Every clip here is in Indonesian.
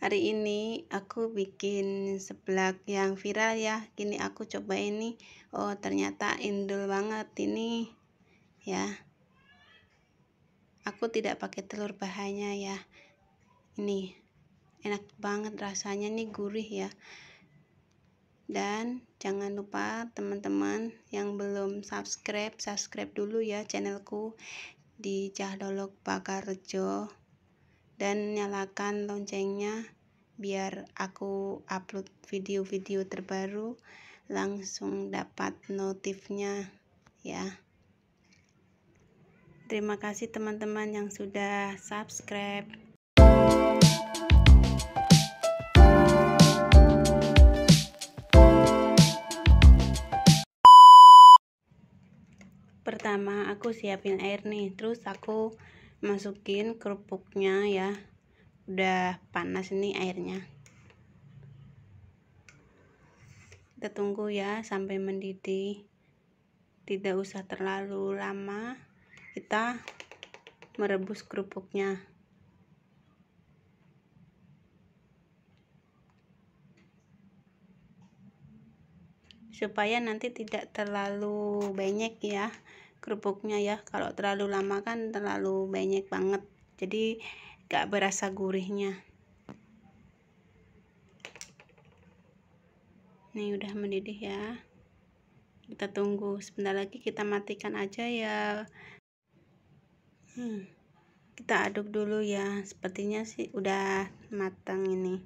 Hari ini aku bikin seblak yang viral ya. Kini aku coba ini. Oh, ternyata endul banget ini ya. Aku tidak pakai telur bahanya ya. Ini enak banget rasanya, nih gurih ya. Dan jangan lupa teman-teman yang belum subscribe dulu ya channelku di Cah Dolog Pakarjo, dan nyalakan loncengnya biar aku upload video-video terbaru langsung dapat notifnya ya. Terima kasih teman-teman yang sudah subscribe. Pertama aku siapin air nih, terus aku masukin kerupuknya ya. Udah panas ini airnya. Kita tunggu ya sampai mendidih. Tidak usah terlalu lama. Kita merebus kerupuknya. Supaya nanti tidak terlalu banyak ya kerupuknya ya. Kalau terlalu lama kan terlalu banyak banget, jadi gak berasa gurihnya. Nih udah mendidih ya. Kita tunggu sebentar lagi, kita matikan aja ya. Kita aduk dulu ya. Sepertinya sih udah matang ini.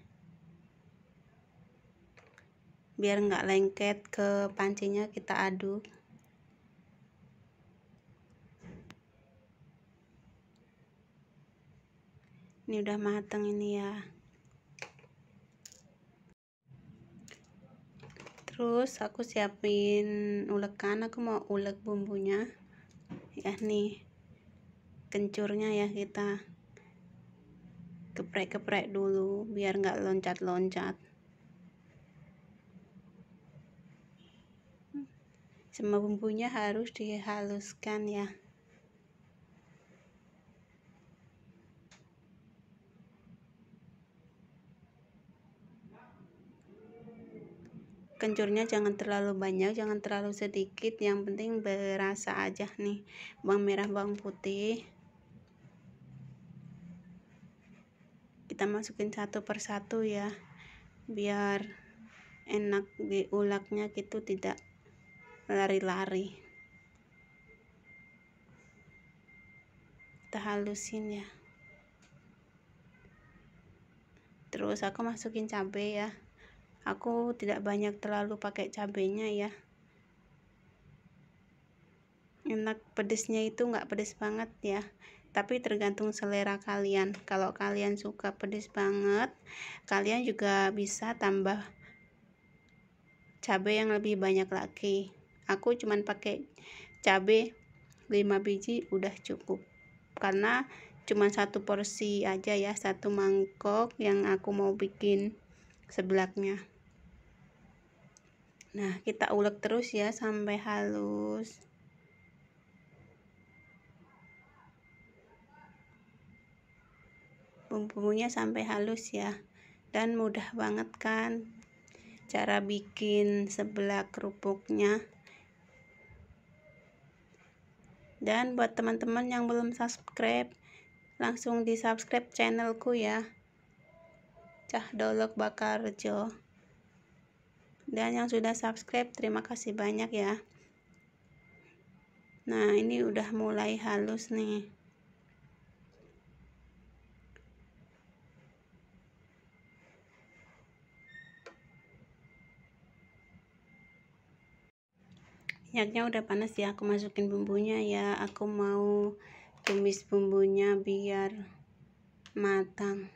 Biar nggak lengket ke pancinya, kita aduk. Ini udah matang ini ya. Terus aku siapin ulekan. Aku mau ulek bumbunya ya. Nih kencurnya ya, kita geprek-geprek dulu biar nggak loncat-loncat. Semua bumbunya harus dihaluskan ya. Kencurnya jangan terlalu banyak, jangan terlalu sedikit, yang penting berasa aja nih. Bawang merah, bawang putih kita masukin satu persatu ya, biar enak diuleknya gitu, tidak lari-lari. Kita halusin ya. Terus aku masukin cabai ya. Aku tidak banyak terlalu pakai cabenya ya. Enak pedesnya itu nggak pedes banget ya, tapi tergantung selera kalian. Kalau kalian suka pedes banget, kalian juga bisa tambah cabai yang lebih banyak lagi. Aku cuman pakai cabai 5 biji udah cukup, karena cuma satu porsi aja ya, satu mangkok yang aku mau bikin seblaknya. Nah kita ulek terus ya sampai halus. Bumbunya sampai halus ya. Dan mudah banget kan cara bikin seblak kerupuknya. Dan buat teman-teman yang belum subscribe, langsung di subscribe channelku ya, Cah Dolog Pakarjo. Dan yang sudah subscribe, terima kasih banyak ya. Nah ini udah mulai halus nih. Minyaknya udah panas ya, aku masukin bumbunya ya. Aku mau tumis bumbunya biar matang.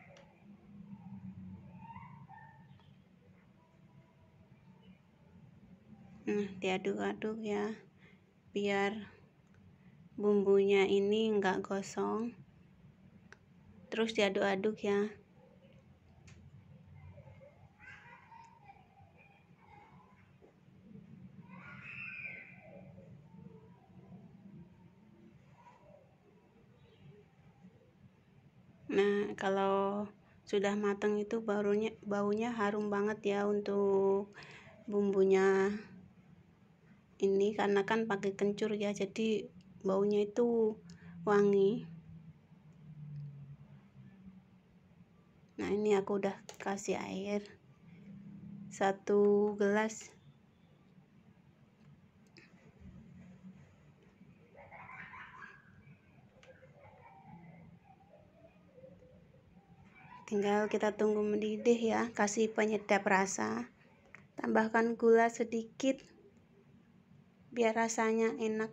Nah diaduk-aduk ya, biar bumbunya ini enggak gosong. Terus diaduk-aduk ya. Nah kalau sudah matang itu baunya harum banget ya untuk bumbunya ini, karena kan pakai kencur ya, jadi baunya itu wangi. Nah ini aku udah kasih air 1 gelas. Tinggal kita tunggu mendidih ya, kasih penyedap rasa. Tambahkan gula sedikit biar rasanya enak.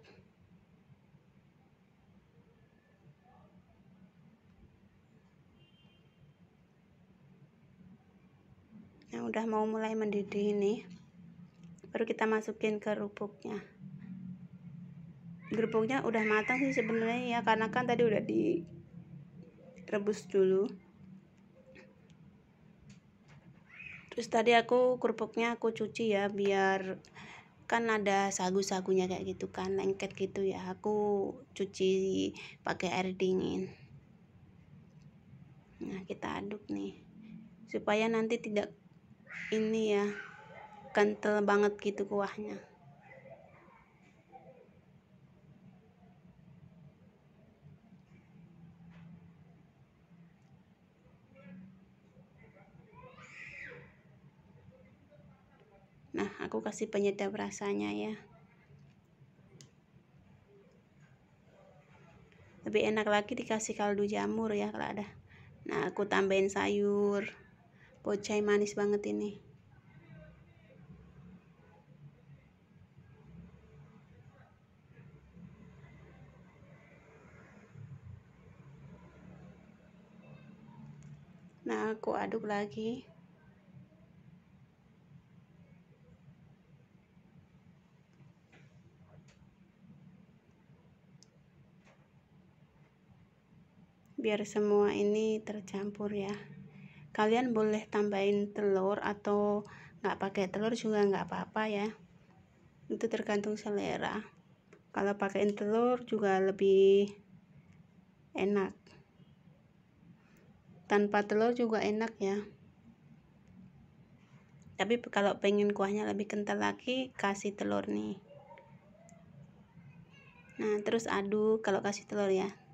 Nah udah mau mulai mendidih ini, baru kita masukin kerupuknya. Kerupuknya udah matang sih sebenarnya ya, karena kan tadi udah direbus dulu. Terus tadi kerupuknya aku cuci ya, biar kan ada sagu-sagunya kayak gitu kan, lengket gitu ya. Aku cuci pakai air dingin. Nah kita aduk nih supaya nanti tidak ini ya, kental banget gitu kuahnya. Nah aku kasih penyedap rasanya ya, lebih enak lagi dikasih kaldu jamur ya kalau ada. Nah aku tambahin sayur pocai manis banget ini. Nah aku aduk lagi. Biar semua ini tercampur ya. Kalian boleh tambahin telur atau nggak pakai telur juga nggak apa-apa ya, itu tergantung selera. Kalau pakein telur juga lebih enak, tanpa telur juga enak ya. Tapi kalau pengen kuahnya lebih kental lagi, kasih telur nih. Nah terus aduk kalau kasih telur ya.